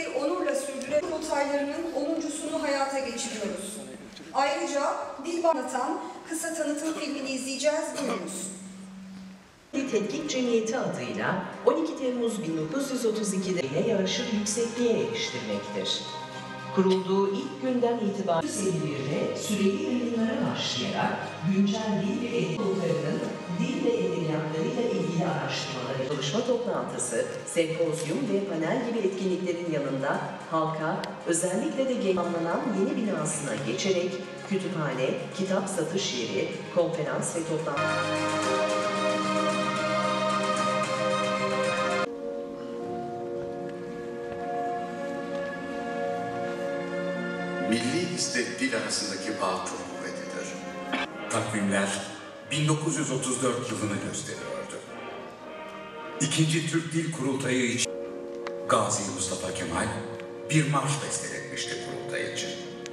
mesleği onurla sürdüren kurultaylarının 10.sunu hayata geçiriyoruz. Ayrıca dil anlatan kısa tanıtım filmini izleyeceğiz. Buyurunuz. Tetkik Cemiyeti adıyla 12 Temmuz 1932'de yarışır yüksekliğe eriştirmektir. Kurulduğu ilk günden itibaren 1951'de süreli yayınlara başlayarak güncel dil ve edebiyatlarının dil ve edebiyatlarıyla ilgili araştırmaları, çalışma toplantısı, sempozyum ve panel gibi etkinliklerin yanında halka, özellikle de tamamlanan yeni binasına geçerek kütüphane, kitap satış yeri, konferans ve toplantı. Milli istek dil arasındaki bağ çok kuvvetlidir. Takvimler 1934 yılını gösteriyordu. İkinci Türk Dil Kurultayı için Gazi Mustafa Kemal bir marş besteletmişti kurultay için.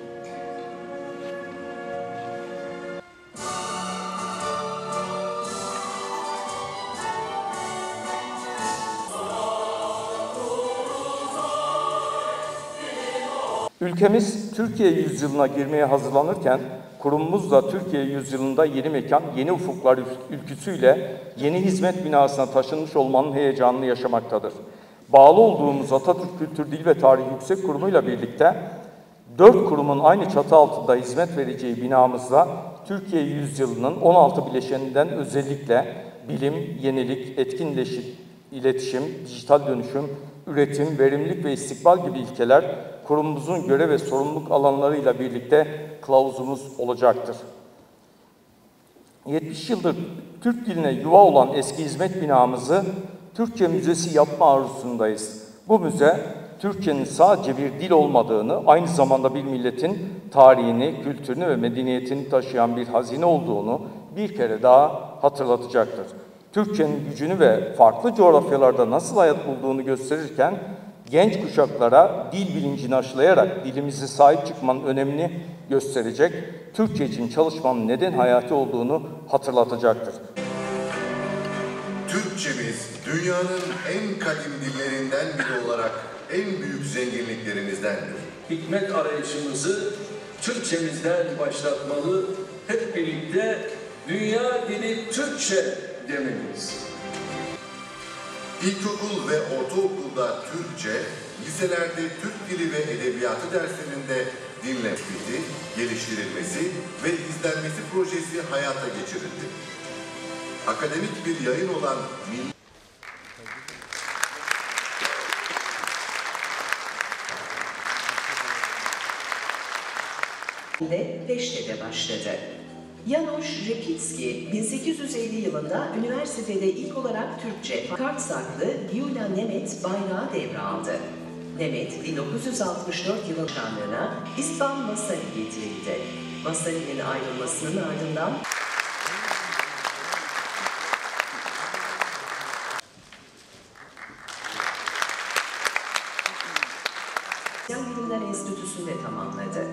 Ülkemiz Türkiye yüzyılına girmeye hazırlanırken kurumumuz da Türkiye yüzyılında yeni mekan, yeni ufuklar ülküsüyle yeni hizmet binasına taşınmış olmanın heyecanını yaşamaktadır. Bağlı olduğumuz Atatürk Kültür, Dil ve Tarih Yüksek Kurumu'yla birlikte 4 kurumun aynı çatı altında hizmet vereceği binamızda Türkiye yüzyılının 16 bileşeninden özellikle bilim, yenilik, etkin iletişim, dijital dönüşüm, üretim, verimlilik ve istikbal gibi ilkeler kurumumuzun görev ve sorumluluk alanlarıyla birlikte kılavuzumuz olacaktır. 70 yıldır Türk diline yuva olan eski hizmet binamızı Türkçe Müzesi yapma arzusundayız. Bu müze, Türkçenin sadece bir dil olmadığını, aynı zamanda bir milletin tarihini, kültürünü ve medeniyetini taşıyan bir hazine olduğunu bir kere daha hatırlatacaktır. Türkçenin gücünü ve farklı coğrafyalarda nasıl hayat bulduğunu gösterirken, genç kuşaklara dil bilincini aşılayarak dilimize sahip çıkmanın önemini gösterecek, Türkçe için çalışmanın neden hayati olduğunu hatırlatacaktır. Türkçemiz dünyanın en kadim dillerinden biri olarak en büyük zenginliklerimizdendir. Hikmet arayışımızı Türkçemizden başlatmalı, hep birlikte dünya dili Türkçe demeliyiz. İlkokul ve ortaokulda Türkçe, liselerde Türk Dili ve Edebiyatı derslerinde dil tespiti, geliştirilmesi ve izlenmesi projesi hayata geçirildi. Akademik bir yayın olan Peşte'de başladı. Janusz Rzepicki 1850 yılında üniversitede ilk olarak Türkçe Kartsaklı Gyula Nemet bayrağı devraldı. Nemet 1964 yılının şanlığına İspan Vasari getirildi. Vasari'nin ayrılmasının ardından Bilimler Enstitüsü'nde tamamladı.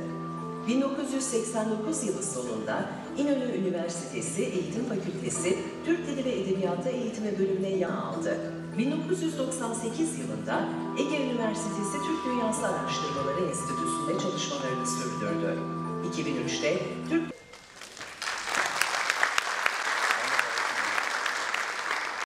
1989 yılı sonunda İnönü Üniversitesi Eğitim Fakültesi Türk Dili ve Edebiyatı Eğitimi bölümüne yer aldı. 1998 yılında Ege Üniversitesi Türk Dünyası Araştırmaları Enstitüsü'nde çalışmalarını sürdürdü. 2003'te Türk